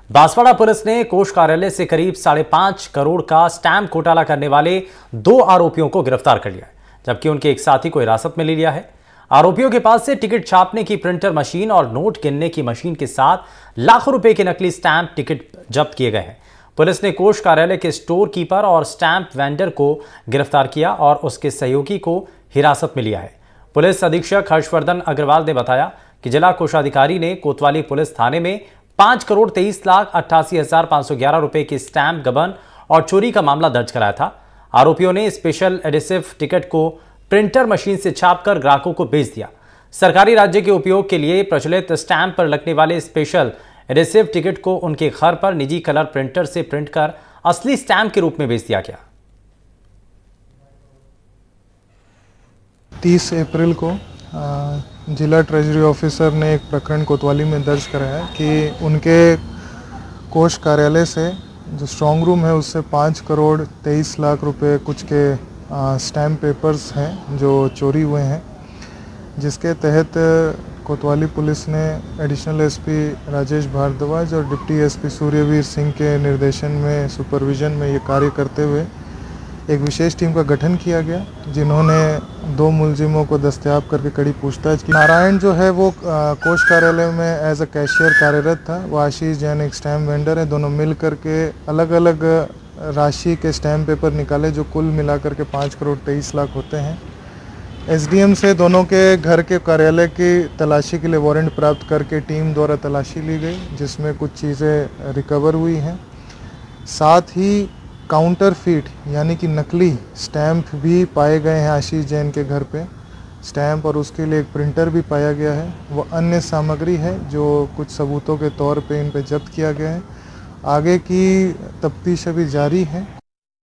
Banswara police ने कोष कार्यालय से करीब 5.5 करोड़ का स्टैंप घोटाला करने वाले 2 आरोपियों को गिरफ्तार कर लिया है, जबकि उनके एक साथी को हिरासत में ले लिया है। आरोपियों के पास से टिकट छापने की प्रिंटर मशीन और नोट गिनने की मशीन के साथ लाखों रुपए के नकली स्टैंप टिकट जब्त किए गए हैं। पुलिस ने कोष कार्यालय के स्टोर कीपर और स्टैंप वेंडर को गिरफ्तार किया और उसके सहयोगी को हिरासत में लिया है। पुलिस अधीक्षक हर्षवर्धन अग्रवाल ने बताया कि जिला कोषाधिकारी ने कोतवाली पुलिस थाने में 5,23,88,511 रुपए के स्टैंप गबन और चोरी का मामला दर्ज कराया था। आरोपियों ने स्पेशल एडिसिव टिकट को प्रिंटर मशीन से छापकर ग्राहकों को बेच दिया। सरकारी राज्य के उपयोग के लिए प्रचलित स्टैंप पर लगने वाले स्पेशल एडिसिव टिकट को उनके घर पर निजी कलर प्रिंटर से प्रिंट कर असली स्टैंप के रूप में बेच दिया गया। 30 अप्रैल को जिला ट्रेजरी ऑफिसर ने एक प्रकरण कोतवाली में दर्ज कराया कि उनके कोष कार्यालय से जो स्ट्रॉन्ग रूम है उससे 5,23,00,000 रुपए कुछ के स्टैम्प पेपर्स हैं जो चोरी हुए हैं, जिसके तहत कोतवाली पुलिस ने एडिशनल एसपी राजेश भारद्वाज और डिप्टी एसपी सूर्यवीर सिंह के निर्देशन में सुपरविजन में ये कार्य करते हुए एक विशेष टीम का गठन किया गया, जिन्होंने 2 मुलजिमों को दस्तयाब करके कड़ी पूछताछ की। नारायण जो है वो कोष कार्यालय में एज अ कैशियर कार्यरत था। वो आशीष जैन एक स्टैम्प वेंडर है। दोनों मिल करके अलग अलग राशि के स्टैम्प पेपर निकाले जो कुल मिलाकर के 5,23,00,000 होते हैं। एसडीएम से दोनों के घर के कार्यालय की तलाशी के लिए वारंट प्राप्त करके टीम द्वारा तलाशी ली गई, जिसमें कुछ चीज़ें रिकवर हुई हैं। साथ ही काउंटरफीट यानी कि नकली स्टैम्प भी पाए गए हैं आशीष जैन के घर पे। स्टैम्प और उसके लिए एक प्रिंटर भी पाया गया है। वो अन्य सामग्री है जो कुछ सबूतों के तौर पे इन पे जब्त किया गया है। आगे की तफ्तीश अभी जारी है।